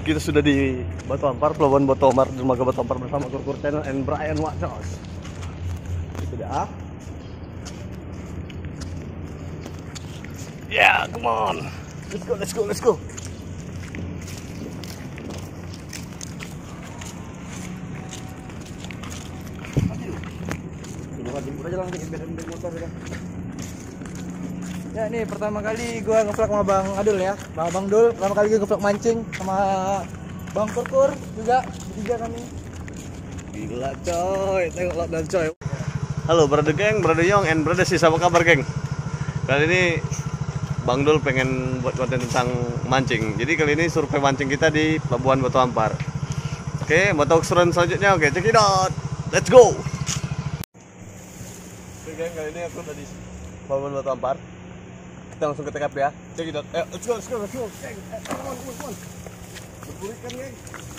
kita sudah di Batu Ampar, Pelabuhan Batu Ampar, Dermaga Batu Ampar bersama Kur Channel and Brian Wacos. Sudah. Yeah, come on. Let's go, let's go, let's go. Ya ini pertama kali gua ngevlog sama Bang Adul ya. Bang Dul, pertama kali gua ngevlog mancing sama Bang Kur juga, bertiga kami. Gila coy, tengok lockdown coy. Halo brother geng, brother Yong, and brother Sis, apa kabar geng? Kali ini Bang Dul pengen buat konten tentang mancing. Jadi kali ini survei mancing kita di Pelabuhan Batu Ampar. Oke, mau tahu keseruan selanjutnya? Oke, check it out. Let's go. Oke geng, kali ini aku udah di Pelabuhan Batu Ampar. Kita langsung ke TKP ya. Check it out. Let's go, let's go, let's go. Geng, come on. Berpulihkan geng.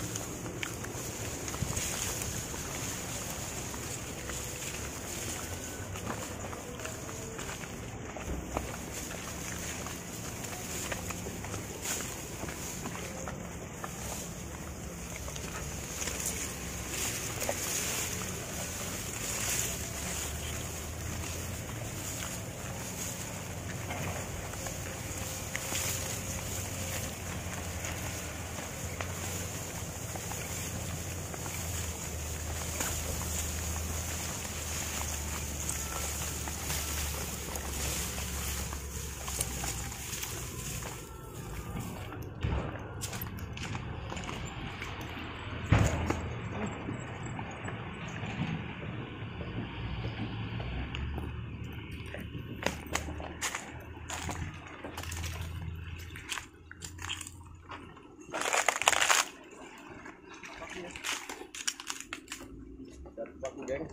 Geng.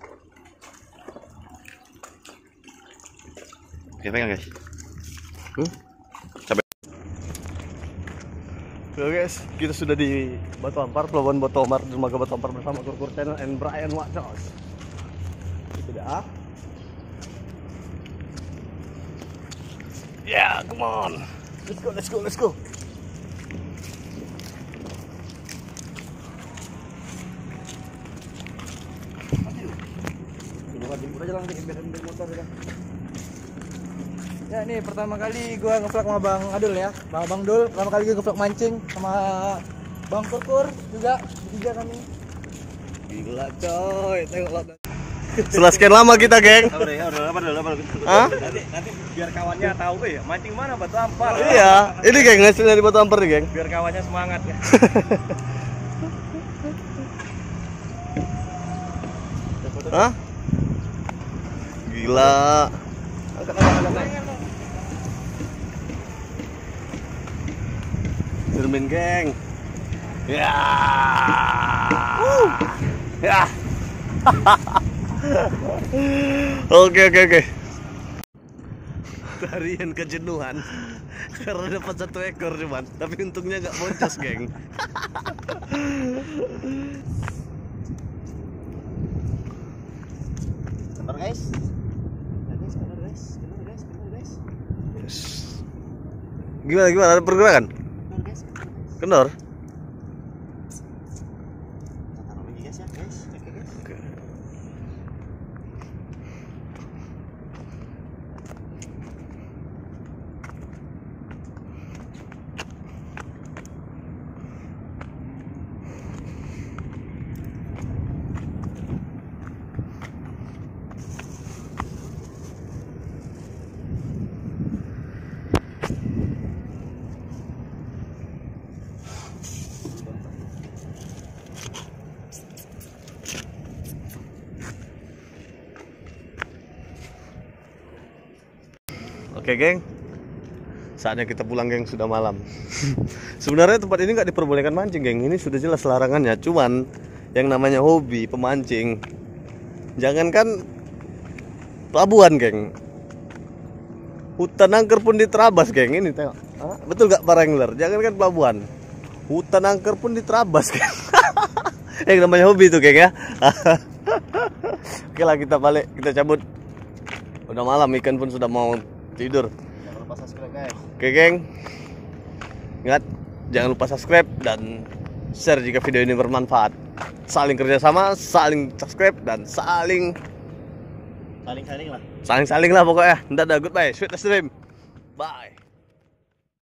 Oke, pegang guys. Sampai. Oke guys, kita sudah di Batu Ampar, Pelabuhan Batu Ampar, Dermaga Batu Ampar bersama Kur Channel and Brian Wacos. Sudah. Yeah, come on. Let's go, let's go, let's go. Ya ini pertama kali gua ngevlog sama Bang Adul ya. Bang Dul, pertama kali gua ngevlog mancing sama Bang Kur juga, bertiga kami. Gila coy, tengok lockdown. Setelah sekian lama kita geng. Hah? Nanti biar kawannya tahu ya, mancing mana Batu Ampar. Iya, ini geng hasilnya di Batu Ampar nih geng. Biar kawannya semangat ya. Hah? Gila. Cermin geng. Ya. Ya. Oke. Tarian kejenuhan karena dapat 1 ekor cuman, tapi untungnya nggak boncos geng. Sabar guys. Yes. Gimana ada pergerakan? Kendor. Oke. Oke geng, saatnya kita pulang geng, sudah malam. Sebenarnya tempat ini nggak diperbolehkan mancing geng, ini sudah jelas larangannya. Cuman yang namanya hobi pemancing, jangankan pelabuhan geng, hutan angker pun diterabas geng. Ini tengok, betul gak para angler? Jangankan pelabuhan, hutan angker pun diterabas geng. Yang namanya hobi tuh geng ya. Oke lah, kita balik, kita cabut. Udah malam, ikan pun sudah mau tidur. Jangan lupa subscribe guys. Oke geng, ingat jangan lupa subscribe dan share jika video ini bermanfaat. Saling kerjasama, saling subscribe, dan saling Saling-saling lah. saling lah pokoknya. Dadah, goodbye, sweet stream, bye.